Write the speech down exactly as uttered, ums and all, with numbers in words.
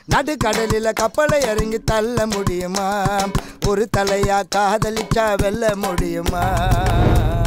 நடுக்கடலில கப்பலை இறங்கி தள்ள முடியுமா ஒரு தலையா காதலிச்சா வெல்ல முடியுமா